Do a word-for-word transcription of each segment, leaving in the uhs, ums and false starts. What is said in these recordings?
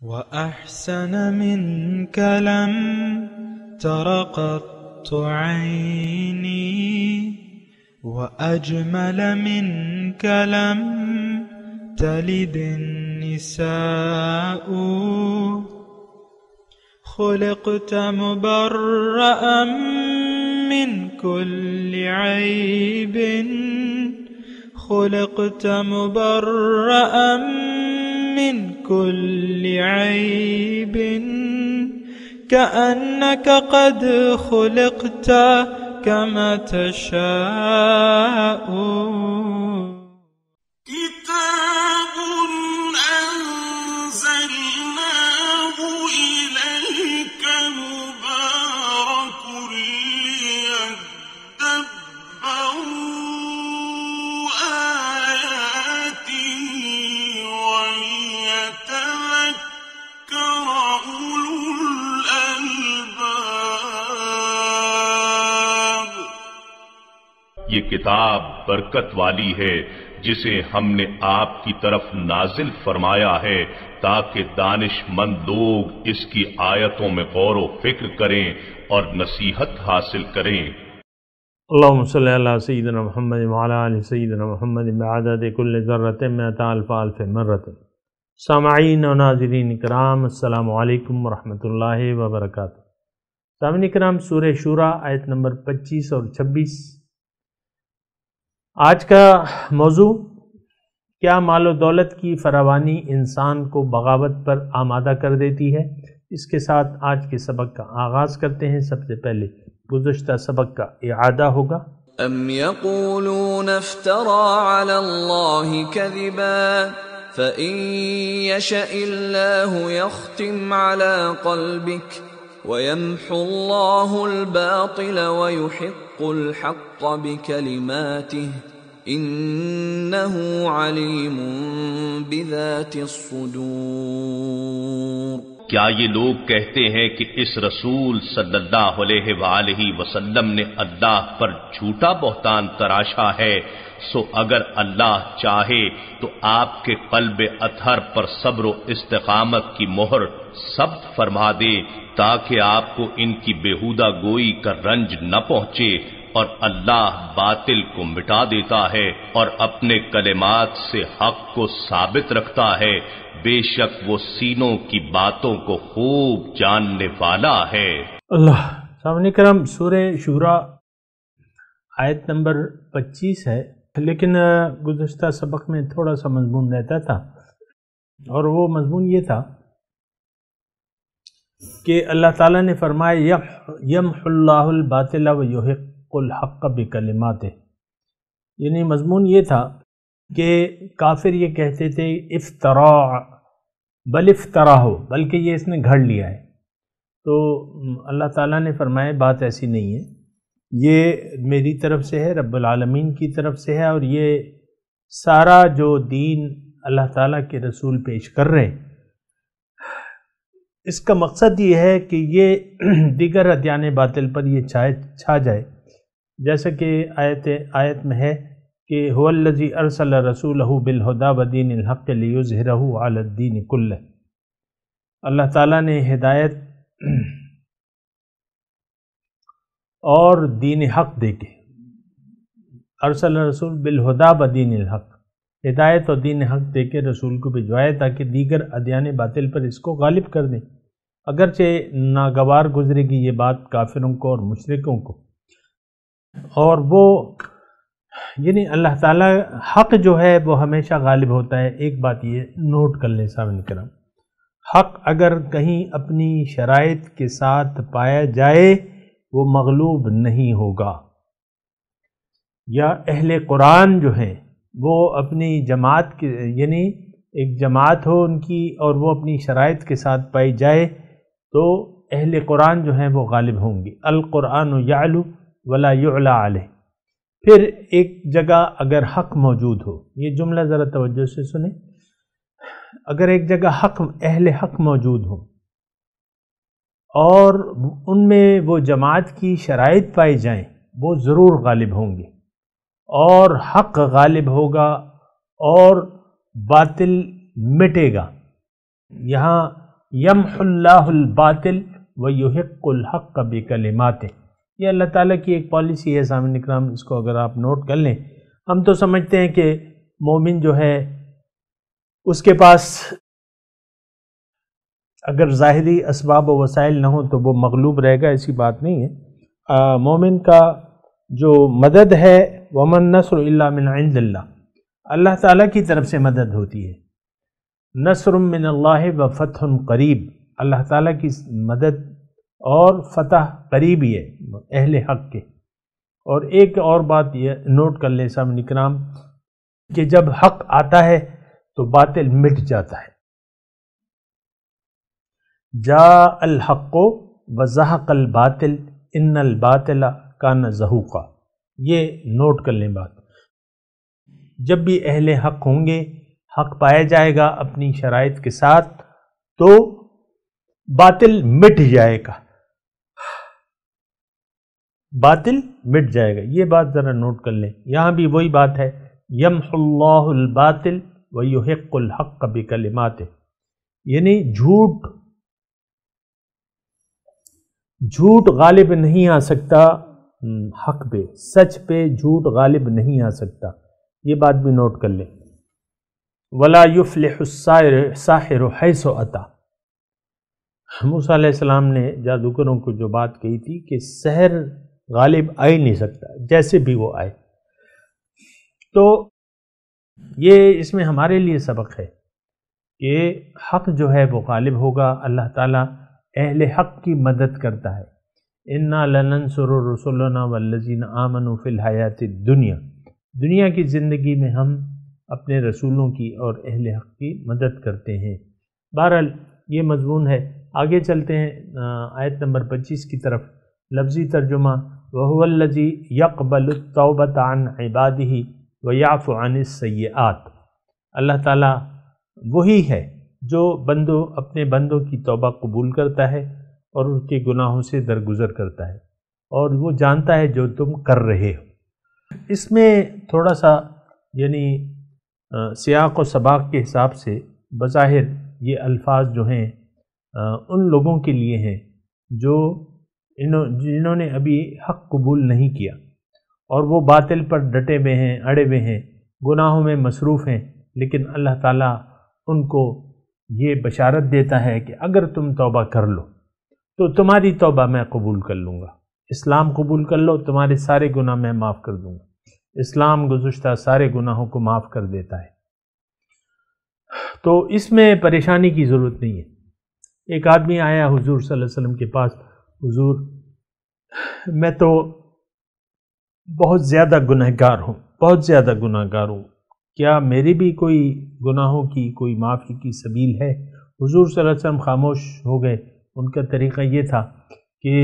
وأحسن منك لم تر قط عيني وأجمل منك لم تلد النساء خلقت مبرأ من كل عيب خلقت مبرأ من كل عيب كأنك قد خلقت كما تشاء كتاب أنزلناه إليك مبارك ليدبروا آياته وليتذكر أولو الألباب. یہ کتاب برکت والی ہے جسے ہم نے آپ کی طرف نازل فرمایا ہے تاکہ دانش مند لوگ اس کی آیتوں میں غور و فکر کریں اور نصیحت حاصل کریں. اللہم صلی علی سیدنا محمد وعلی آل سیدنا محمد بعدد کل ذرۃ مئۃ الف الف مرۃ. سامعین و ناظرین کرام، السلام علیکم ورحمۃ اللہ وبرکاتہ. سامعین کرام، سورہ شورى آیت نمبر پچیس اور چھبیس. آج کا موضوع، کیا مال و دولت کی فراوانی انسان کو بغاوت پر آمادہ کر دیتی ہے؟ اس کے ساتھ آج کے سبق کا آغاز کرتے ہیں. سب سے پہلے گزشتہ سبق کا اعادہ ہوگا. ام یقولون افترى على الله كذبا فإن يشأ الله يختم على قلبك ويمحو الله الباطل ويحق الحق بكلماته إنه عليم بذات الصدور. کیا یہ لوگ کہتے ہیں کہ اس رسول صلی اللہ علیہ وآلہ وسلم نے اللہ پر جھوٹا بہتان تراشا ہے؟ سو اگر اللہ چاہے تو آپ کے قلب اطہر پر صبر و استقامت کی مہر ثبت فرما دے تاکہ آپ کو ان کی بیہودہ گوئی کا رنج نہ پہنچے، اور اللہ باطل کو مٹا دیتا ہے اور اپنے کلمات سے حق کو ثابت رکھتا ہے. بے شک وہ سینوں کی باتوں کو خوب جاننے والا ہے. اللہ. سامعین کرام، سورہ شورى آیت نمبر پچیس ہے، لیکن گزشتہ سبق میں تھوڑا سا مضمون رہتا تھا، اور وہ مضمون یہ تھا کہ اللہ تعالیٰ نے فرمایا یمحو اللہ الباطل ویحق الحق بکلماتہ. یعنی مضمون یہ تھا کہ کافر یہ کہتے تھے افطرا، بل افطرا ہو، بلکہ یہ اس نے گھڑ لیا ہے. تو اللہ تعالیٰ نے فرمایا بات ایسی نہیں ہے، یہ میری طرف سے ہے، رب العالمین کی طرف سے ہے، اور یہ سارا جو دین اللہ تعالیٰ کے رسول پیش کر رہے ہیں، اس کا مقصد یہ ہے کہ یہ دیگر ادیان باطل پر یہ چھائے چھا جائے. جیسا کہ آیت آیت میں ہے کہ هو الذی ارسل رسولہ بالہدی ودین الحق لیظہرہ علی الدین کلہ. اللہ تعالیٰ نے ہدایت اور دین حق دے کے، ارسل رسول بالہدی ودین الحق، ہدایت اور دین حق دے کے رسول کو بھجوائے تاکہ دیگر ادیان باطل پر اس کو غالب کر دیں. اگرچہ ناگوار گزرے گی یہ بات کافروں کو اور مشرکوں کو، اور وہ یعنی اللہ تعالیٰ حق جو ہے وہ ہمیشہ غالب ہوتا ہے. ایک بات یہ نوٹ کر لیں سامعین کرام، حق اگر کہیں اپنی شرائط کے ساتھ پایا جائے وہ مغلوب نہیں ہوگا. یا اہل قرآن جو ہیں وہ اپنی جماعت کے، یعنی ایک جماعت ہو ان کی، اور وہ اپنی شرائط کے ساتھ پائی جائے تو اہل قرآن جو ہیں وہ غالب ہوں گی. القرآن یعلو ولا یعلی علیہ. پھر ایک جگہ اگر حق موجود ہو، یہ جملہ ذرا توجہ سے سنیں، اگر ایک جگہ حق اہل حق موجود ہو اور ان میں وہ جماعت کی شرائط پائی جائیں، وہ ضرور غالب ہوں گے، اور حق غالب ہوگا اور باطل مٹے گا. یہاں یمحو اللہ الباطل ویحق الحق بکلماتہ. یہ اللہ تعالیٰ کی ایک پالیسی ہے سامعین اکرام، اس کو اگر آپ نوٹ کر لیں. ہم تو سمجھتے ہیں کہ مومن جو ہے اس کے پاس اگر ظاہری اسباب و وسائل نہ ہوں تو وہ مغلوب رہے گا، ایسی بات نہیں ہے. آ, مومن کا جو مدد ہے ومن نصر الا من عند اللہ، اللہ تعالیٰ کی طرف سے مدد ہوتی ہے. نصر من اللہ و فتح قریب، اللہ تعالیٰ کی مدد اور فتح قریب ہی ہے اہل حق کے. اور ایک اور بات یہ نوٹ کر لیں سامعین اکرام کہ جب حق آتا ہے تو باطل مٹ جاتا ہے. جاء الحق وزہق الباطل ان الباطل کان زہوقا. یہ نوٹ کر لیں بات. جب بھی اہل حق ہوں گے، حق پایا جائے گا اپنی شرائط کے ساتھ، تو باطل مٹ جائے گا، باطل مٹ جائے گا. یہ بات ذرا نوٹ کر لیں. یہاں بھی وہی بات ہے، یمحو اللہ الباطل ویحق الحق بکلماتہ، یعنی جھوٹ جھوٹ غالب نہیں آ سکتا حق پہ، سچ پہ جھوٹ غالب نہیں آ سکتا. یہ بات بھی نوٹ کر لیں. ولا یفلح الساحر حیث اتی. موسیٰ علیہ السلام نے جادوگروں کو جو بات کہی تھی کہ سحر غالب آ ہی نہیں سکتا جیسے بھی وہ آئے. تو یہ اس میں ہمارے لیے سبق ہے کہ حق جو ہے وہ غالب ہوگا. اللہ تعالیٰ اہل حق کی مدد کرتا ہے. انا لننصر رسلنا والذین آمنوا فی الحیات الدنیا. دنیا کی زندگی میں ہم اپنے رسولوں کی اور اہل حق کی مدد کرتے ہیں. بہرحال یہ مضمون ہے. آگے چلتے ہیں آیت نمبر پچیس کی طرف. لفظی ترجمہ وَهُوَ الَّذِي يَقْبَلُ التَّوْبَةَ عَنْ عِبَادِهِ وَيَعْفُ عَنِ السَّيِّئَاتِ. اللہ تعالیٰ وہی ہے جو بندوں اپنے بندوں کی توبہ قبول کرتا ہے اور ان کے گناہوں سے درگزر کرتا ہے، اور وہ جانتا ہے جو تم کر رہے ہو. اس میں تھوڑا سا یعنی سیاق و سباق کے حساب سے بظاہر یہ الفاظ جو ہیں ان لوگوں کے لیے ہیں جو جنہوں نے ابھی حق قبول نہیں کیا اور وہ باطل پر ڈٹے ہوئے ہیں، اڑے ہوئے ہیں، گناہوں میں مصروف ہیں. لیکن اللہ تعالیٰ ان کو یہ بشارت دیتا ہے کہ اگر تم توبہ کر لو تو تمہاری توبہ میں قبول کر لوں گا. اسلام قبول کر لو، تمہارے سارے گناہ میں معاف کر دوں گا. اسلام گزشتہ سارے گناہوں کو معاف کر دیتا ہے. تو اس میں پریشانی کی ضرورت نہیں ہے. ایک آدمی آیا حضور صلی اللہ علیہ وسلم کے پاس، حضور میں تو بہت زیادہ گناہ گار ہوں، بہت زیادہ گناہ گار ہوں، کیا میری بھی کوئی گناہوں کی کوئی معافی کی سبیل ہے؟ حضور صلی اللہ علیہ وسلم خاموش ہو گئے. ان کا طریقہ یہ تھا کہ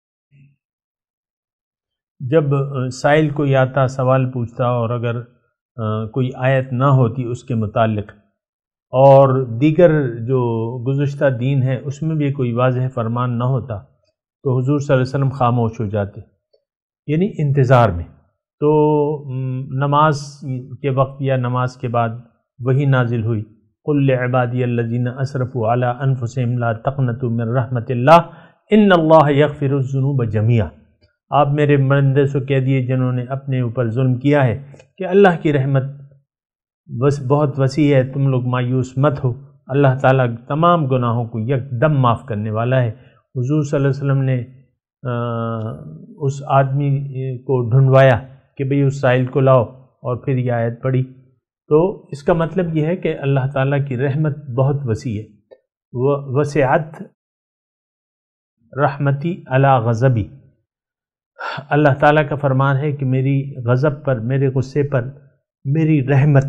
جب سائل کوئی آتا سوال پوچھتا اور اگر کوئی آیت نہ ہوتی اس کے متعلق اور دیگر جو گزشتہ دین ہے اس میں بھی کوئی واضح فرمان نہ ہوتا تو حضور صلی اللہ علیہ وسلم خاموش ہو جاتے، یعنی انتظار میں. تو نماز کے وقت یا نماز کے بعد وہی نازل ہوئی، قل لعبادی الذین اسرفوا علی انفسہم لا تقنطوا من رحمت اللہ ان اللہ یغفر الذنوب جميعا. آپ میرے بندے سے کہہ دیے جنہوں نے اپنے اوپر ظلم کیا ہے کہ اللہ کی رحمت بس بہت وسیع ہے، تم لوگ مایوس مت ہو، اللہ تعالیٰ تمام گناہوں کو یک دم معاف کرنے والا ہے. حضور صلی اللہ علیہ وسلم نے اس آدمی کو ڈھونڈوایا کہ بھئی اس سائل کو لاؤ اور پھر یہ آیت پڑھی. تو اس کا مطلب یہ ہے کہ اللہ تعالیٰ کی رحمت بہت وسیع ہے. وسعت رحمتی علی غضبی. اللہ تعالیٰ کا فرمان ہے کہ میری غضب پر، میرے غصے پر میری رحمت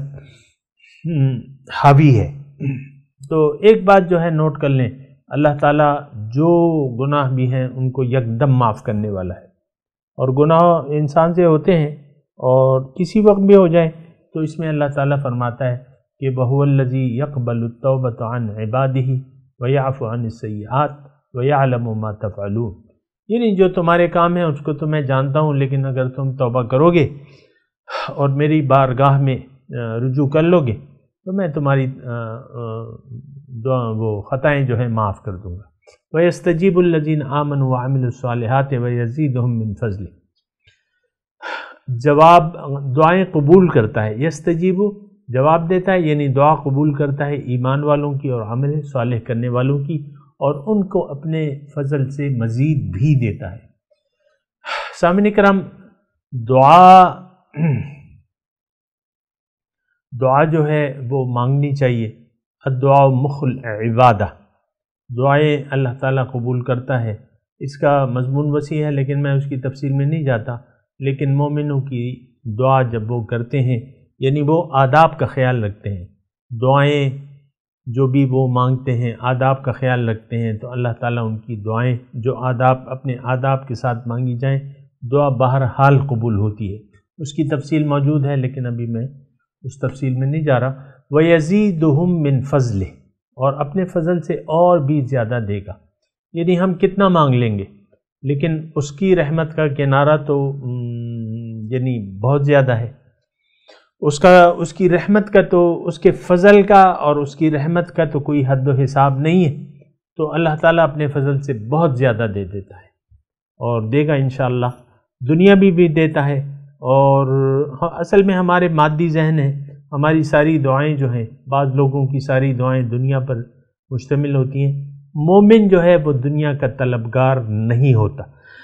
حاوی ہے. تو ایک بات جو ہے نوٹ کر لیں، اللہ تعالیٰ جو گناہ بھی ہیں ان کو یکدم معاف کرنے والا ہے. اور گناہ انسان سے ہوتے ہیں اور کسی وقت بھی ہو جائے تو اس میں اللہ تعالیٰ فرماتا ہے کہ وَهُوَ الَّذِي يَقْبَلُ التَّوْبَةَ عَنْ عِبَادِهِ وَيَعْفُ عَنِ السَّيِّئَاتِ وَيَعْلَمُ مَا تَفْعَلُونَ. یعنی جو تمہارے کام ہیں اس کو تو میں جانتا ہوں، لیکن اگر تم توبہ کرو گے اور میری بارگاہ میں رجوع کر لو گے تو میں تمہاری دعا وہ خطائیں جو ہیں معاف کر دوں گا۔ وَيَسْتَجِيبُ الَّذِينَ آمَنُوا وَعَمِلُوا الصَّالِحَاتِ وَيَزِيدُهُم مِّن فَضْلِهِ۔ جواب دعائیں قبول کرتا ہے، یستجیب جواب دیتا ہے، یعنی دعا قبول کرتا ہے ایمان والوں کی اور عمل صالح کرنے والوں کی، اور ان کو اپنے فضل سے مزید بھی دیتا ہے۔ سامعین کرام، دعا دعا جو ہے وہ مانگنی چاہیے۔ الدعاء مخ العبادہ، دعائیں اللہ تعالیٰ قبول کرتا ہے۔ اس کا مضمون وسیع ہے لیکن میں اس کی تفصیل میں نہیں جاتا، لیکن مومنوں کی دعا جب وہ کرتے ہیں یعنی وہ آداب کا خیال رکھتے ہیں، دعائیں جو بھی وہ مانگتے ہیں آداب کا خیال رکھتے ہیں، تو اللہ تعالیٰ ان کی دعائیں جو آداب اپنے آداب کے ساتھ مانگی جائیں، دعا بہرحال قبول ہوتی ہے۔ اس کی تفصیل موجود ہے لیکن ابھی میں اس تفصیل میں نہیں جا رہا۔ وَيَزِيدُهُم مِّن فَضْلِهِ، اور اپنے فضل سے اور بھی زیادہ دے گا، یعنی ہم کتنا مانگ لیں گے لیکن اس کی رحمت کا کنارہ تو یعنی بہت زیادہ ہے، اس کا اس کی رحمت کا تو اس کے فضل کا اور اس کی رحمت کا تو کوئی حد و حساب نہیں ہے، تو اللہ تعالیٰ اپنے فضل سے بہت زیادہ دے دیتا ہے اور دے گا انشاءاللہ، دنیا بھی بھی دیتا ہے۔ اور اصل میں ہمارے مادی ذہن ہے، ہماری ساری دعائیں جو ہیں، بعض لوگوں کی ساری دعائیں دنیا پر مشتمل ہوتی ہیں، مومن جو ہے وہ دنیا کا طلبگار نہیں ہوتا۔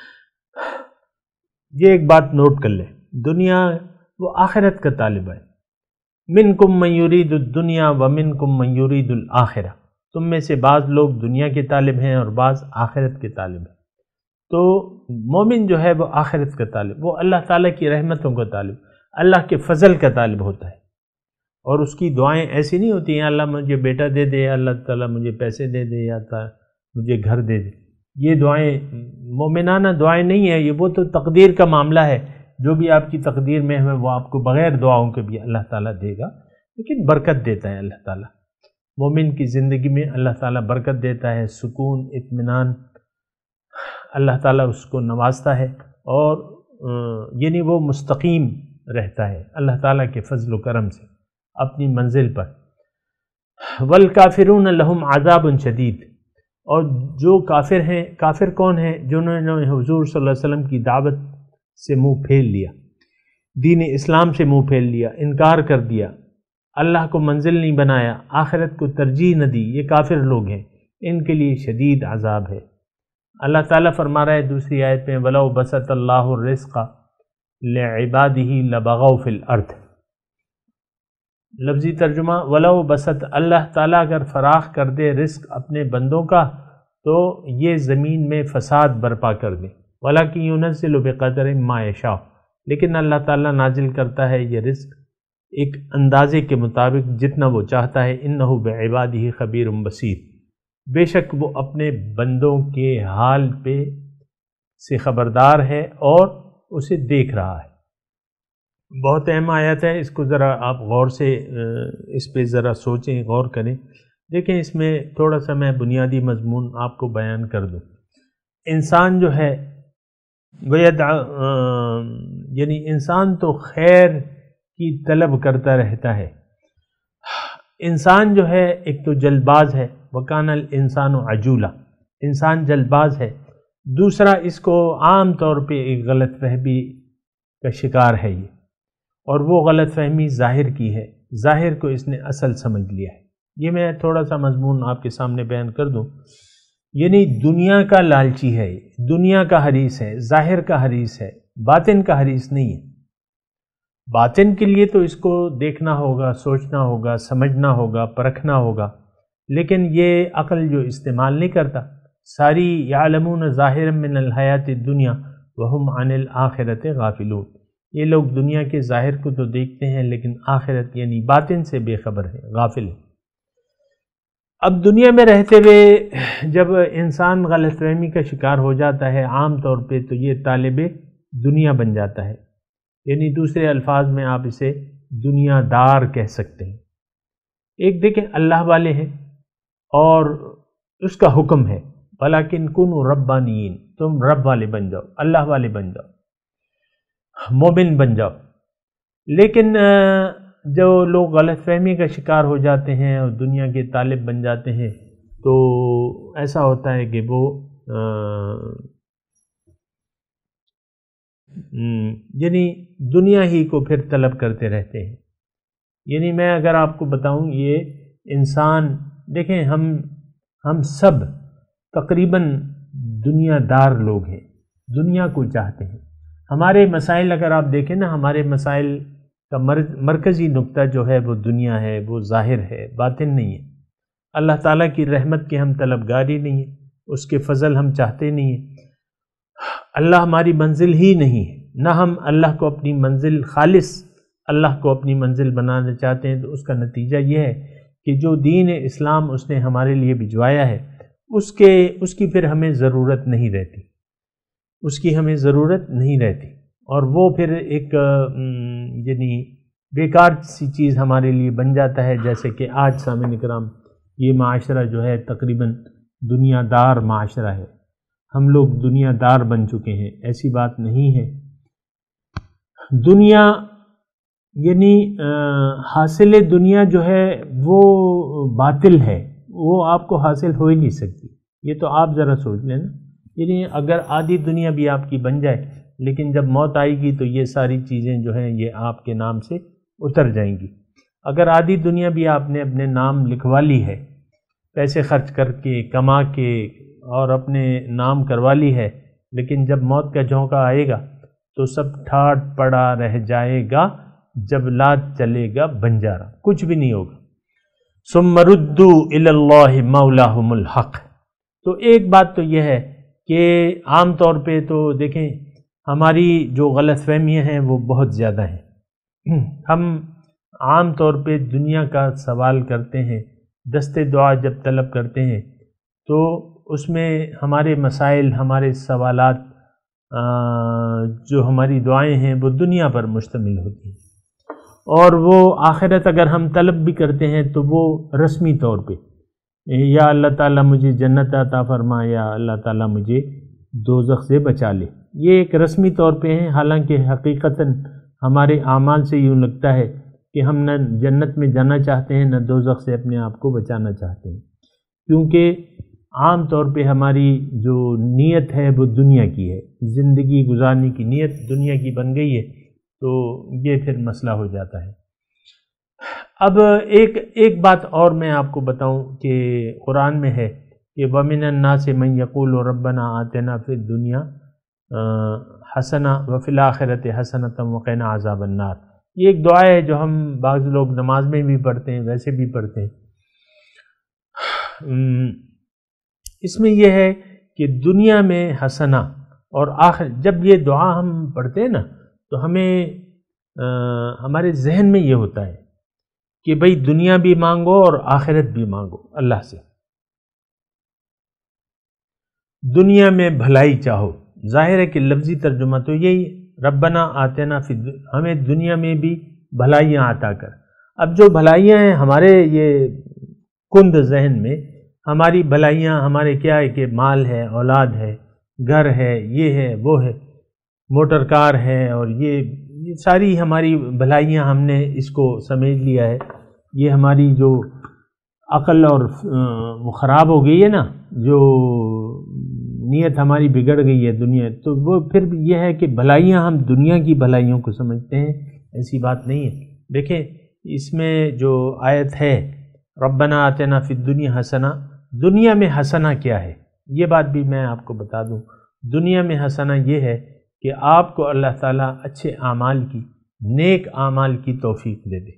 یہ ایک بات نوٹ کر لیں، دنیا وہ آخرت کا طالب ہے۔ منکم من یرید الدنیا ومنکم من یرید الآخرہ، تم میں سے بعض لوگ دنیا کے طالب ہیں اور بعض آخرت کے طالب ہیں۔ تو مومن جو ہے وہ آخرت کا طالب، وہ اللہ تعالیٰ کی رحمتوں کا طالب، اللہ کے فضل کا طالب ہوتا ہے، اور اس کی دعائیں ایسی نہیں ہوتی ہیں اللہ مجھے بیٹا دے دے، اللہ تعالیٰ مجھے پیسے دے دے، یا مجھے گھر دے دے، یہ دعائیں مومنانہ دعائیں نہیں ہیں، یہ وہ تو تقدیر کا معاملہ ہے، جو بھی آپ کی تقدیر میں ہے وہ آپ کو بغیر دعاؤں کے بھی اللہ تعالیٰ دے گا، لیکن برکت دیتا ہے اللہ تعالیٰ، مومن کی زندگی میں اللہ تعالیٰ برکت دیتا ہے، سکون، اطمینان اللہ تعالیٰ اس کو نوازتا ہے، اور یعنی وہ مستقیم رہتا ہے اللہ تعالیٰ کے فضل و کرم سے اپنی منزل پر۔ والکافرون لہم عذاب شدید، اور جو کافر ہیں، کافر کون ہیں؟ جنہوں نے حضور صلی اللہ علیہ وسلم کی دعوت سے منہ پھیر لیا، دین اسلام سے منہ پھیر لیا، انکار کر دیا، اللہ کو منزل نہیں بنایا، آخرت کو ترجیح نہ دی، یہ کافر لوگ ہیں، ان کے لیے شدید عذاب ہے۔ اللہ تعالیٰ فرما رہا ہے دوسری آیت میں وَلَوْ بَسَطَ اللَّهُ الرِّزْقَ لِعِبَادِهِ لَبَغَوْا فِي الْأَرْضِ، لفظی ترجمہ وَلَوْ بَسَطَ، اللہ تعالیٰ اگر فراخ کر دے رزق اپنے بندوں کا تو یہ زمین میں فساد برپا کر دے، وَلَكِنْ يُنَزِّلُ بِقَدْرٍ مَا يَشَاءُ، لیکن اللہ تعالیٰ نازل کرتا ہے یہ رزق ایک اندازے کے مطابق جتنا وہ چاہتا ہے، إِنَّهُ بِعِبَادِهِ خَبِيرٌ بَصِيرٌ، بے شک وہ اپنے بندوں کے حال پہ سے خبردار ہے اور اسے دیکھ رہا ہے۔ بہت اہم آیت ہے، اس کو ذرا آپ غور سے اس پہ ذرا سوچیں، غور کریں، دیکھیں اس میں تھوڑا سا میں بنیادی مضمون آپ کو بیان کر دوں۔ انسان جو ہے ویدع یعنی انسان تو خیر کی طلب کرتا رہتا ہے، انسان جو ہے ایک تو جلد باز ہے، وَكَانَ الْإِنسَانُ عَجُولًا، انسان جلد باز ہے، دوسرا اس کو عام طور پہ ایک غلط فہمی کا شکار ہے یہ، اور وہ غلط فہمی ظاہر کی ہے، ظاہر کو اس نے اصل سمجھ لیا ہے۔ یہ میں تھوڑا سا مضمون آپ کے سامنے بیان کر دوں، یعنی دنیا کا لالچی ہے، دنیا کا حریص ہے، ظاہر کا حریص ہے، باطن کا حریص نہیں ہے۔ باطن کے لیے تو اس کو دیکھنا ہوگا، سوچنا ہوگا، سمجھنا ہوگا، پرکھنا ہوگا، لیکن یہ عقل جو استعمال نہیں کرتا، ساری یعلمون ظاہرا من الحیات الدنیا وہم عن الآخرۃ غافلون، یہ لوگ دنیا کے ظاہر کو تو دیکھتے ہیں لیکن آخرت یعنی باطن سے بے خبر ہے، غافل ہے۔ اب دنیا میں رہتے ہوئے جب انسان غلط فہمی کا شکار ہو جاتا ہے عام طور پہ تو یہ طالب دنیا بن جاتا ہے، یعنی دوسرے الفاظ میں آپ اسے دنیا دار کہہ سکتے ہیں۔ ایک دیکھیں اللہ والے ہیں اور اس کا حکم ہے وَلَكِنْ كُونُوا رَبَّانِيِّينَ، تم رب والے بن جاؤ، اللہ والے بن جاؤ، مومن بن جاؤ، لیکن جو لوگ غلط فہمی کا شکار ہو جاتے ہیں اور دنیا کے طالب بن جاتے ہیں تو ایسا ہوتا ہے کہ وہ یعنی دنیا ہی کو پھر طلب کرتے رہتے ہیں. یعنی میں اگر آپ کو بتاؤں یہ انسان دیکھیں ہم ہم سب تقریباً دنیا دار لوگ ہیں، دنیا کو چاہتے ہیں. ہمارے مسائل اگر آپ دیکھیں نا، ہمارے مسائل کا مرکزی نقطہ جو ہے وہ دنیا ہے، وہ ظاہر ہے، باطن نہیں ہے. اللہ تعالیٰ کی رحمت کے ہم طلبگاری نہیں ہیں، اس کے فضل ہم چاہتے نہیں ہیں. اللہ ہماری منزل ہی نہیں ہے، نہ ہم اللہ کو اپنی منزل خالص اللہ کو اپنی منزل بنانا چاہتے ہیں. تو اس کا نتیجہ یہ ہے کہ جو دین اسلام اس نے ہمارے لیے بھجوایا ہے اس کے اس کی پھر ہمیں ضرورت نہیں رہتی، اس کی ہمیں ضرورت نہیں رہتی اور وہ پھر ایک یعنی بیکار سی چیز ہمارے لیے بن جاتا ہے. جیسے کہ آج سامعین کرام یہ معاشرہ جو ہے تقریباً دنیا دار معاشرہ ہے، ہم لوگ دنیا دار بن چکے ہیں. ایسی بات نہیں ہے. دنیا یعنی حاصل دنیا جو ہے وہ باطل ہے، وہ آپ کو حاصل ہو ہی نہیں سکتی. یہ تو آپ ذرا سوچ لیں نا. یعنی اگر آدھی دنیا بھی آپ کی بن جائے لیکن جب موت آئے گی تو یہ ساری چیزیں جو ہیں یہ آپ کے نام سے اتر جائیں گی. اگر آدھی دنیا بھی آپ نے اپنے نام لکھوا لی ہے، پیسے خرچ کر کے کما کے اور اپنے نام کروا لی ہے، لیکن جب موت کا جھونکا آئے گا تو سب ٹھاٹ پڑا رہ جائے گا، جب لات چلے گا بنجارا، کچھ بھی نہیں ہوگا. ثم ردوا الی اللہ مولاہم الحق. تو ایک بات تو یہ ہے کہ عام طور پہ تو دیکھیں ہماری جو غلط فہمیاں ہیں وہ بہت زیادہ ہیں. ہم عام طور پہ دنیا کا سوال کرتے ہیں، دست دعا جب طلب کرتے ہیں تو اس میں ہمارے مسائل، ہمارے سوالات، جو ہماری دعائیں ہیں وہ دنیا پر مشتمل ہوتی ہیں. اور وہ آخرت اگر ہم طلب بھی کرتے ہیں تو وہ رسمی طور پہ یا اللہ تعالیٰ مجھے جنت عطا فرما یا اللہ تعالیٰ مجھے دوزخ سے بچا لے، یہ ایک رسمی طور پہ ہیں. حالانکہ حقیقتاً ہمارے اعمال سے یوں لگتا ہے کہ ہم نہ جنت میں جانا چاہتے ہیں نہ دوزخ سے اپنے آپ کو بچانا چاہتے ہیں، کیونکہ عام طور پہ ہماری جو نیت ہے وہ دنیا کی ہے، زندگی گزارنے کی نیت دنیا کی بن گئی ہے. تو یہ پھر مسئلہ ہو جاتا ہے. اب ایک ایک بات اور میں آپ کو بتاؤں کہ قرآن میں ہے کہ وَمِنَ النَّاسِ مَن يَقُولُ رَبَّنَا آتِنَا فِي الدُّنْيَا حَسَنَةً وَفِي الْآخِرَةِ حَسَنَةً وَقِنَا عَذَابَ النَّارِ. یہ ایک دعا ہے جو ہم بعض لوگ نماز میں بھی پڑھتے ہیں، ویسے بھی پڑھتے ہیں. اس میں یہ ہے کہ دنیا میں حسنہ اور آخر جب یہ دعا ہم پڑھتے ہیں نا تو ہمیں ہمارے ذہن میں یہ ہوتا ہے کہ بھئی دنیا بھی مانگو اور آخرت بھی مانگو اللہ سے. دنیا میں بھلائی چاہو. ظاہر ہے کہ لفظی ترجمہ تو یہی ربنا آتنا فی، ہمیں دنیا میں بھی بھلائیاں عطا کر. اب جو بھلائیاں ہیں ہمارے یہ کند ذہن میں، ہماری بھلائیاں ہمارے کیا ہے کہ مال ہے، اولاد ہے، گھر ہے، یہ ہے، وہ ہے، موٹر کار ہے، اور یہ یہ ساری ہماری بھلائیاں ہم نے اس کو سمجھ لیا ہے. یہ ہماری جو عقل اور وہ خراب ہو گئی ہے نا، جو نیت ہماری بگڑ گئی ہے دنیا، تو وہ پھر یہ ہے کہ بھلائیاں ہم دنیا کی بھلائیوں کو سمجھتے ہیں. ایسی بات نہیں ہے. دیکھیں اس میں جو آیت ہے ربنا آتنا فی الدنیا حسنہ، دنیا میں حسنہ کیا ہے یہ بات بھی میں آپ کو بتا دوں. دنیا میں حسنہ یہ ہے کہ آپ کو اللہ تعالیٰ اچھے اعمال کی، نیک اعمال کی توفیق دے دے.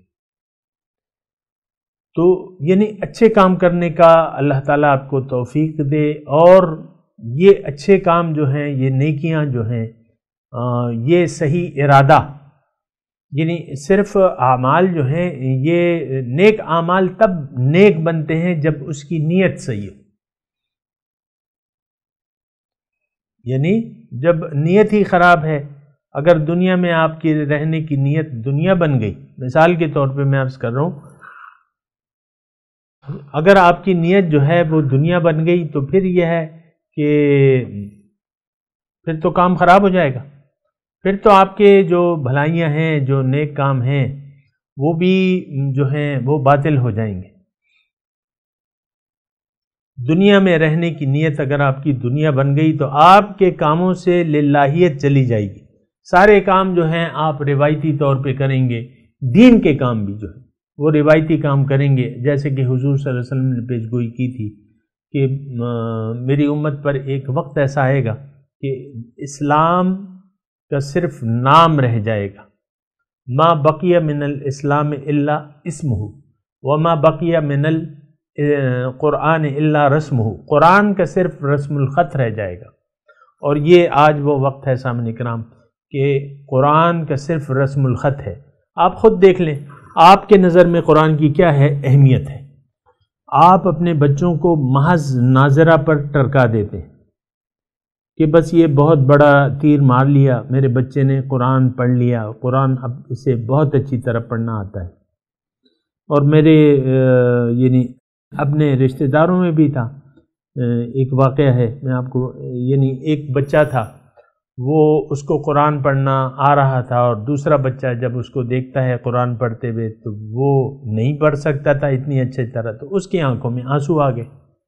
تو یعنی اچھے کام کرنے کا اللہ تعالیٰ آپ کو توفیق دے، اور یہ اچھے کام جو ہیں، یہ نیکیاں جو ہیں، یہ صحیح ارادہ، یعنی صرف اعمال جو ہیں یہ نیک اعمال تب نیک بنتے ہیں جب اس کی نیت صحیح ہو. یعنی جب نیت ہی خراب ہے، اگر دنیا میں آپ کی رہنے کی نیت دنیا بن گئی، مثال کے طور پہ میں عرض کر رہا ہوں، اگر آپ کی نیت جو ہے وہ دنیا بن گئی تو پھر یہ ہے کہ پھر تو کام خراب ہو جائے گا. پھر تو آپ کے جو بھلائیاں ہیں، جو نیک کام ہیں، وہ بھی جو ہیں وہ باطل ہو جائیں گے۔ دنیا میں رہنے کی نیت اگر آپ کی دنیا بن گئی تو آپ کے کاموں سے للہیت چلی جائے گی، سارے کام جو ہیں آپ روایتی طور پہ کریں گے، دین کے کام بھی جو ہے وہ روایتی کام کریں گے، جیسے کہ حضور صلی اللہ علیہ وسلم نے پیش گوئی کی تھی کہ میری امت پر ایک وقت ایسا آئے گا کہ اسلام کا صرف نام رہ جائے گا، ما بقی من الاسلام الا اسمہ وما بقی من القرآن الا رسمہ، قرآن کا صرف رسم الخط رہ جائے گا۔ اور یہ آج وہ وقت ہے سامنے کرام کہ قرآن کا صرف رسم الخط ہے۔ آپ خود دیکھ لیں آپ کے نظر میں قرآن کی کیا ہے اہمیت ہے، آپ اپنے بچوں کو محض ناظرہ پر ٹرکا دیتے ہیں کہ بس یہ بہت بڑا تیر مار لیا، میرے بچے نے قرآن پڑھ لیا، قرآن اب اسے بہت اچھی طرح پڑھنا آتا ہے۔ اور میرے یعنی اپنے رشتہ داروں میں بھی تھا ایک واقعہ ہے، میں آپ کو یعنی ایک بچہ تھا وہ اس کو قرآن پڑھنا آ رہا تھا، اور دوسرا بچہ جب اس کو دیکھتا ہے قرآن پڑھتے ہوئے تو وہ نہیں پڑھ سکتا تھا اتنی اچھی طرح، تو اس کی آنکھوں میں آنسو آ گئے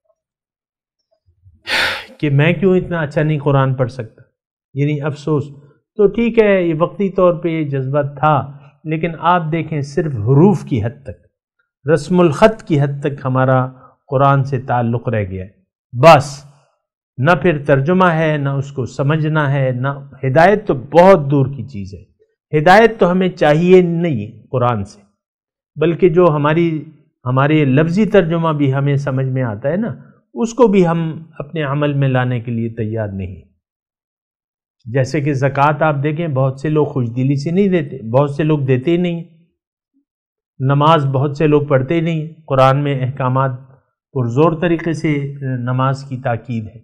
کہ میں کیوں اتنا اچھا نہیں قرآن پڑھ سکتا، یعنی افسوس۔ تو ٹھیک ہے یہ وقتی طور پہ یہ جذبہ تھا، لیکن آپ دیکھیں صرف حروف کی حد تک، رسم الخط کی حد تک ہمارا قرآن سے تعلق رہ گیا ہے، بس نہ پھر ترجمہ ہے، نہ اس کو سمجھنا ہے، نہ ہدایت تو بہت دور کی چیز ہے۔ ہدایت تو ہمیں چاہیے نہیں قرآن سے، بلکہ جو ہماری ہمارے لفظی ترجمہ بھی ہمیں سمجھ میں آتا ہے نا، اس کو بھی ہم اپنے عمل میں لانے کے لیے تیار نہیں۔ جیسے کہ زکوٰۃ آپ دیکھیں بہت سے لوگ خوش دلی سے نہیں دیتے، بہت سے لوگ دیتے ہی نہیں، نماز بہت سے لوگ پڑھتے ہی نہیں، قرآن میں احکامات پرزور طریقے سے نماز کی تاکید ہے۔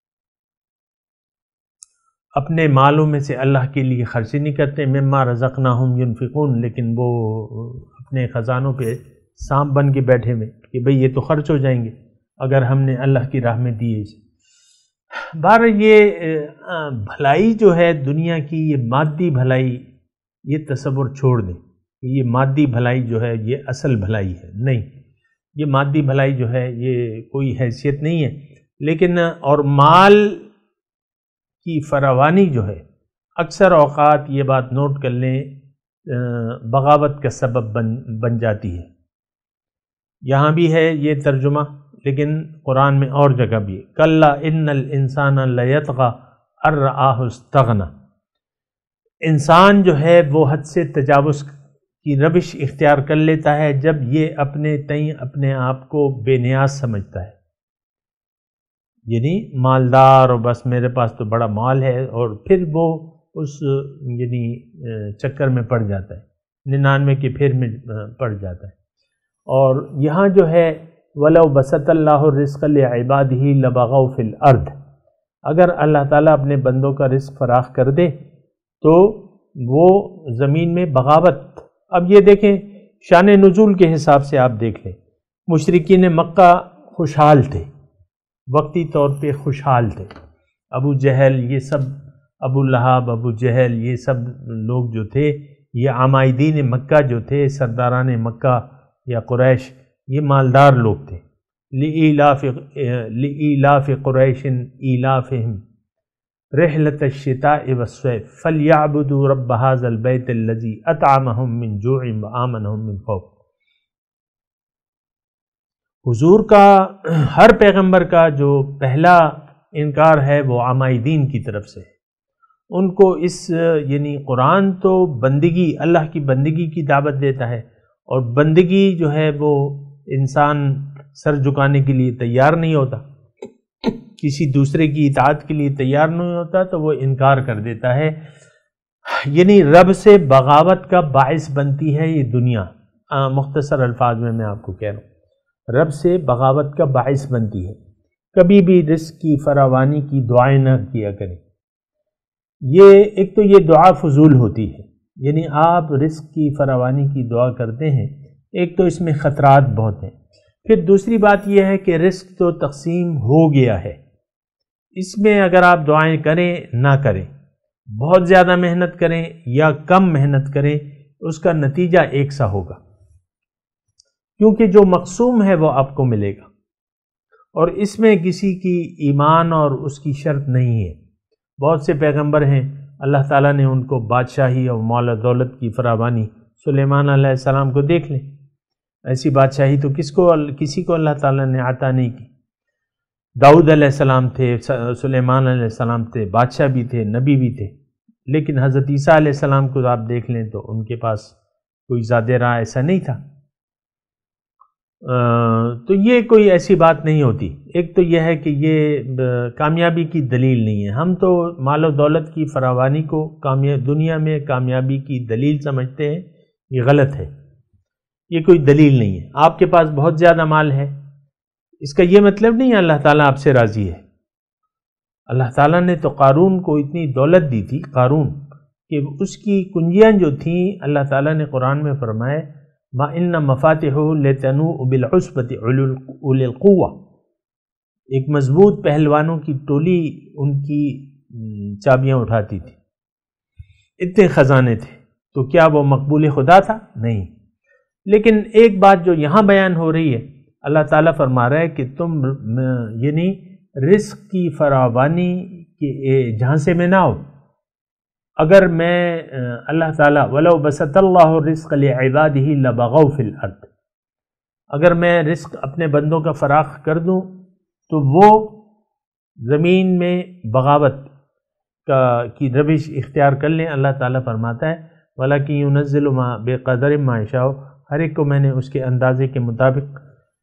اپنے مالوں میں سے اللہ کے لیے خرچ نہیں کرتے، مما رزقناہم ینفقون، لیکن وہ اپنے خزانوں پہ سانپ بن کے بیٹھے ہوئے کہ بھئی یہ تو خرچ ہو جائیں گے اگر ہم نے اللہ کی راہ میں دیے۔ بہر یہ بھلائی جو ہے دنیا کی، یہ مادی بھلائی، یہ تصور چھوڑ دیں کہ یہ مادی بھلائی جو ہے یہ اصل بھلائی ہے، نہیں، یہ مادی بھلائی جو ہے یہ کوئی حیثیت نہیں ہے۔ لیکن اور مال کی فراوانی جو ہے اکثر اوقات یہ بات نوٹ کر لیں بغاوت کا سبب بن بن جاتی ہے۔ یہاں بھی ہے یہ ترجمہ، لیکن قرآن میں اور جگہ بھی ہے، کلا ان الانسان لیطغی ان رآہ استغنی، انسان جو ہے وہ حد سے تجاوز کی روش اختیار کر لیتا ہے جب یہ اپنے تئیں اپنے آپ کو بے نیاز سمجھتا ہے، یعنی مالدار اور بس میرے پاس تو بڑا مال ہے، اور پھر وہ اس یعنی چکر میں پڑ جاتا ہے، ننانوے کے پھر میں پڑ جاتا ہے۔ اور یہاں جو ہے وَلَوْ بَسَطَ اللَّهُ الرِّزْقَ لِعِبَادِهِ لَبَغَوْا فِي الْأَرْضِ، اگر اللہ تعالیٰ اپنے بندوں کا رزق فراخ کر دے تو وہ زمین میں بغاوت۔ اب یہ دیکھیں شان نزول کے حساب سے آپ دیکھ لیں، مشرکین مکہ خوشحال تھے، وقتی طور پہ خوشحال تھے، ابو جہل یہ سب، ابو لہب، ابو جہل یہ سب لوگ جو تھے، یہ عمائدین مکہ جو تھے، سرداران مکہ یا قریش، یہ مالدار لوگ تھے۔ لِإِيلَافِ لِإِيلَافِ قُرَيْشٍ إِيلَافِهِمْ رِحْلَةَ الشِّتَاءِ وَالصَّيْفِ فَلْيَعْبُدُوا رَبَّ هَذَا الْبَيْتِ الَّذِي أَطْعَمَهُم مِّن جُوعٍ وَآمَنَهُم مِّن خَوْفٍ۔ حضور کا ہر پیغمبر کا جو پہلا انکار ہے وہ عمائدین کی طرف سے ہے، ان کو اس یعنی قرآن تو بندگی، اللہ کی بندگی کی دعوت دیتا ہے، اور بندگی جو ہے وہ انسان سر جھکانے کے لیے تیار نہیں ہوتا، کسی دوسرے کی اطاعت کے لیے تیار نہیں ہوتا، تو وہ انکار کر دیتا ہے، یعنی رب سے بغاوت کا باعث بنتی ہے یہ دنیا۔ مختصر الفاظ میں میں آپ کو کہہ رہا ہوں، رب سے بغاوت کا باعث بنتی ہے۔ کبھی بھی رزق کی فراوانی کی دعائیں نہ کیا کریں، یہ ایک تو یہ دعا فضول ہوتی ہے، یعنی آپ رزق کی فراوانی کی دعا کرتے ہیں، ایک تو اس میں خطرات بہت ہیں، پھر دوسری بات یہ ہے کہ رزق تو تقسیم ہو گیا ہے، اس میں اگر آپ دعائیں کریں نہ کریں، بہت زیادہ محنت کریں یا کم محنت کریں، اس کا نتیجہ ایک سا ہوگا، کیونکہ جو مقسوم ہے وہ آپ کو ملے گا، اور اس میں کسی کی ایمان اور اس کی شرط نہیں ہے۔ بہت سے پیغمبر ہیں اللہ تعالیٰ نے ان کو بادشاہی اور مال و دولت کی فراوانی، سلیمان علیہ السلام کو دیکھ لیں، ایسی بادشاہی تو کس کو کسی کو اللہ تعالیٰ نے عطا نہیں کی۔ داؤد علیہ السلام تھے، سلیمان علیہ السلام تھے، بادشاہ بھی تھے، نبی بھی تھے، لیکن حضرت عیسیٰ علیہ السلام کو آپ دیکھ لیں تو ان کے پاس کوئی زیادہ راہ ایسا نہیں تھا۔ تو یہ کوئی ایسی بات نہیں ہوتی۔ ایک تو یہ ہے کہ یہ کامیابی کی دلیل نہیں ہے۔ ہم تو مال و دولت کی فراوانی کو دنیا میں کامیابی کی دلیل سمجھتے ہیں، یہ غلط ہے، یہ کوئی دلیل نہیں ہے۔ آپ کے پاس بہت زیادہ مال ہے، اس کا یہ مطلب نہیں ہے اللہ تعالیٰ آپ سے راضی ہے۔ اللہ تعالیٰ نے تو قارون کو اتنی دولت دی تھی، قارون، کہ اس کی کنجیاں جو تھیں اللہ تعالیٰ نے قرآن میں فرمائے ما ان مفاتحہ لتنوء بالعصبۃ اولي القوہ، ایک مضبوط پہلوانوں کی ٹولی ان کی چابیاں اٹھاتی تھی، اتنے خزانے تھے، تو کیا وہ مقبول خدا تھا؟ نہیں۔ لیکن ایک بات جو یہاں بیان ہو رہی ہے، اللہ تعالیٰ فرما رہا ہے کہ تم یعنی رزق کی فراوانی کے جھانسے میں نہ ہو۔ اگر میں اللہ تعالیٰ وَلَوْ بَسَطَ اللَّهُ الرِّزْقَ لِعِبَادِهِ لَبَغَوْا فِي الْأَرْضِ، اگر میں رزق اپنے بندوں کا فراخ کر دوں تو وہ زمین میں بغاوت کا کی روش اختیار کر لیں۔ اللہ تعالیٰ فرماتا ہے وَلَكِنْ يُنَزِّلُ مَا بِقَدَرٍ مَا يَشَاءُ، ہر ایک کو میں نے اس کے اندازے کے مطابق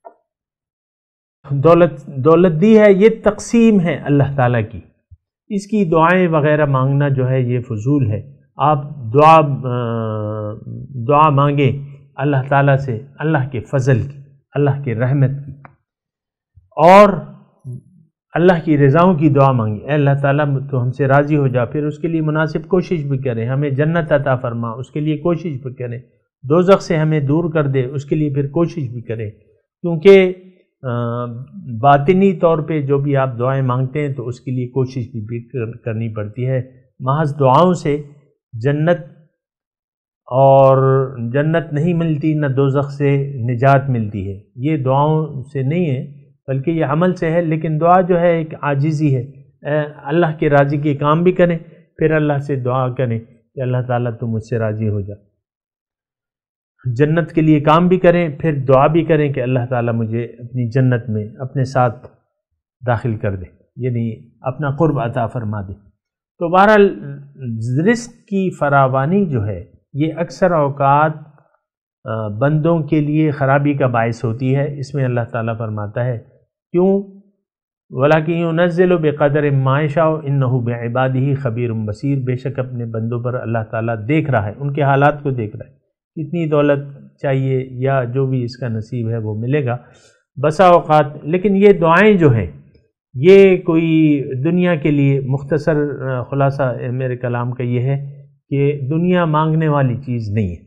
دولت دولت دی ہے۔ یہ تقسیم ہے اللہ تعالیٰ کی، اس کی دعائیں وغیرہ مانگنا جو ہے یہ فضول ہے۔ آپ دعا دعا مانگیں اللہ تعالیٰ سے اللہ کے فضل کی، اللہ کے رحمت کی، اور اللہ کی رضاؤں کی دعا مانگیں۔ اے اللہ تعالیٰ تو ہم سے راضی ہو جا، پھر اس کے لیے مناسب کوشش بھی کریں، ہمیں جنت عطا فرما، اس کے لیے کوشش بھی کریں، دوزخ سے ہمیں دور کر دے، اس کے لیے پھر کوشش بھی کریں، کیونکہ باطنی طور پہ جو بھی آپ دعائیں مانگتے ہیں تو اس کے لیے کوشش بھی کرنی پڑتی ہے۔ محض دعاؤں سے جنت اور جنت نہیں ملتی، نہ دوزخ سے نجات ملتی ہے، یہ دعاؤں سے نہیں ہے بلکہ یہ عمل سے ہے۔ لیکن دعا جو ہے ایک عاجزی ہے، اللہ کے راضی کے کام بھی کریں، پھر اللہ سے دعا کریں کہ اللہ تعالیٰ تو مجھ سے راضی ہو جا، جنت کے لیے کام بھی کریں، پھر دعا بھی کریں کہ اللہ تعالیٰ مجھے اپنی جنت میں اپنے ساتھ داخل کر دے، یعنی اپنا قرب عطا فرما دے۔ تو بہرحال رزق کی فراوانی جو ہے یہ اکثر اوقات بندوں کے لیے خرابی کا باعث ہوتی ہے۔ اس میں اللہ تعالیٰ فرماتا ہے کیوں؟ وَلَكِنْ يُنَزِّلُ بِقَدْرٍ مَا يَشَاءُ إِنَّهُ بِعِبَادِهِ خَبِيرٌ بَصِيرٌ، بے شک اپنے بندوں پر اللہ تعالیٰ دیکھ رہا ہے، ان کے حالات کو دیکھ رہا ہے، کتنی دولت چاہیے یا جو بھی اس کا نصیب ہے وہ ملے گا بسا اوقات۔ لیکن یہ دعائیں جو ہیں یہ کوئی دنیا کے لیے، مختصر خلاصہ میرے کلام کا یہ ہے کہ دنیا مانگنے والی چیز نہیں ہے۔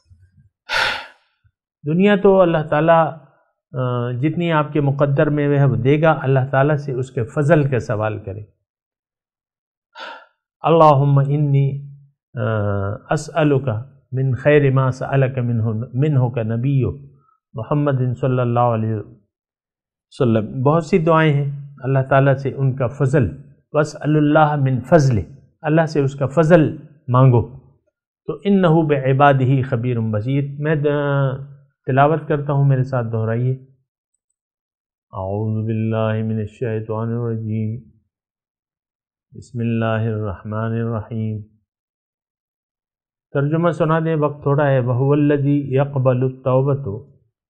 دنیا تو اللہ تعالیٰ جتنی آپ کے مقدر میں ہے وہ دے گا، اللہ تعالیٰ سے اس کے فضل کا سوال کرے۔ اللہم انی اسألک من خیر ما سألک منہ منہ کا نبی محمد صلی اللہ علیہ وسلم۔ بہت سی دعائیں ہیں اللہ تعالیٰ سے ان کا فضل، واسأل اللہ من فضل، اللہ سے اس کا فضل مانگو، تو انہ بعبادہ خبیر بصیر۔ میں تلاوت کرتا ہوں، میرے ساتھ دہرائیے۔ اعوذ باللہ من الشیطان الرجیم، بسم اللہ الرحمن الرحیم۔ ترجمہ سنا دیں، وقت تھوڑا ہے۔ وَهُوَ الَّذِي يَقْبَلُ التَّوْبَةَ،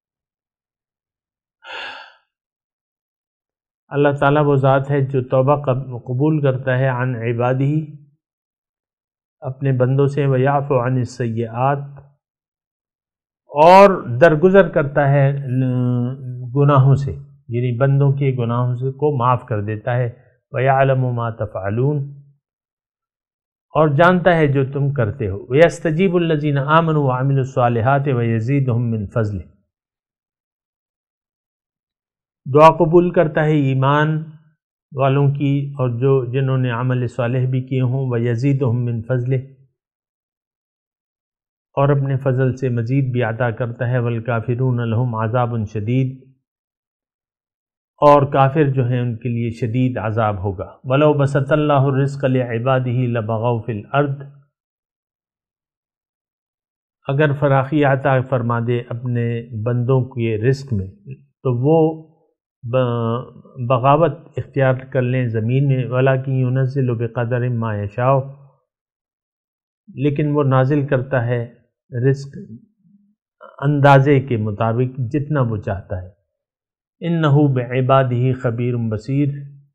اللہ تعالیٰ وہ ذات ہے جو توبہ قبول کرتا ہے، عن عبادہ، اپنے بندوں سے، وَيَعْفُ عَنِ السَّيِّئَاتِ، اور درگزر کرتا ہے گناہوں سے، یعنی بندوں کے گناہوں سے کو معاف کر دیتا ہے، وَيَعْلَمُ مَا تَفْعَلُونَ، اور جانتا ہے جو تم کرتے ہو، وَيَسْتَجِيبُ الَّذِينَ آمَنُوا وَعَمِلُوا الصَّالِحَاتِ وَيَزِيدُهُم مِّن فَضْلِهِ، دعا قبول کرتا ہے ایمان والوں کی اور جو جنہوں نے عمل صالح بھی کیے ہوں، وَيَزِيدُهُم مِّن فَضْلِهِ، اور اپنے فضل سے مزید بھی عطا کرتا ہے۔ والکافرون لہم عذاب شدید، اور کافر جو ہیں ان کے لیے شدید عذاب ہوگا۔ ولو بسط اللہ الرزق لعبادہ لبغوا فی الارض، اگر فراخی عطا فرما دے اپنے بندوں کے رزق میں تو وہ بغاوت اختیار کر لیں زمین میں۔ ولیکن ینزل بقدر ما یشاء، لیکن وہ نازل کرتا ہے رزق اندازے کے مطابق جتنا وہ چاہتا ہے۔ انہ بعبادہ خبیر بصیر،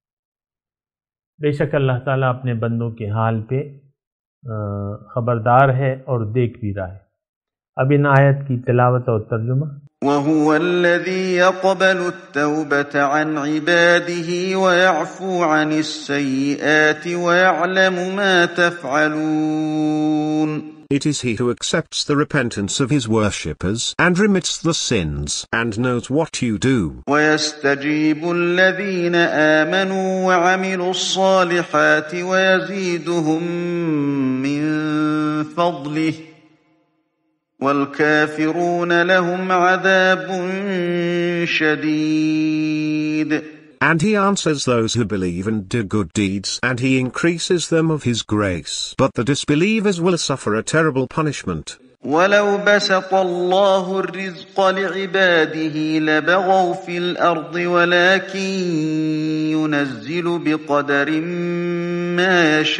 بے شک اللہ تعالیٰ اپنے بندوں کے حال پہ خبردار ہے اور دیکھ بھی رہا ہے۔ اب ان آیت کی تلاوت اور ترجمہ۔ وَهُوَ الَّذِي يَقْبَلُ التَّوْبَةَ عَنْ عِبَادِهِ وَيَعْفُو عَنِ السَّيِّئَاتِ وَيَعْلَمُ مَا تَفْعَلُونَ. It is he who accepts the repentance of his worshippers and remits the sins and knows what you do. وَيَسْتَجِيبُ الَّذِينَ آمَنُوا وَعَمِلُوا الصَّالِحَاتِ وَيَزِيدُهُم مِّن فَضْلِهِ وَالْكَافِرُونَ لَهُمْ عَذَابٌ شَدِيدٌ. And he answers those who believe and do good deeds, and he increases them of his grace. But the disbelievers will suffer a terrible punishment. وَلَوْ بَسَطَ اللَّهُ الرِّزْقَ لِعِبَادِهِ لَبَغَوْا فِي الْأَرْضِ وَلَكِن يُنَزِّلُ بِقَدَرٍ مَّا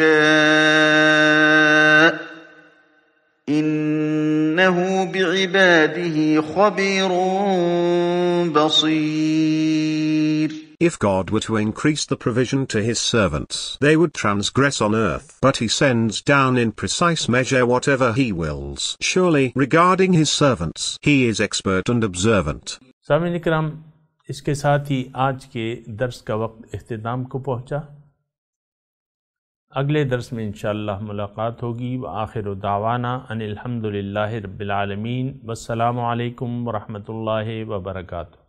يَشَاءُ إِنَّهُ بِعِبَادِهِ خَبِيرٌ بَصِيرٌ. If God were to increase the provision to his servants, they would transgress on earth, but he sends down in precise measure whatever he wills. Surely, regarding his servants, he is expert and observant. سامعین کرام، اس کے ساتھ ہی آج کے درس کا وقت اختتام کو پہنچا۔ اگلے درس میں انشاءاللہ ملاقات ہوگی۔ وآخر دعوانا ان الحمد للہ رب العالمین، والسلام علیکم ورحمۃ اللہ وبرکاتہ۔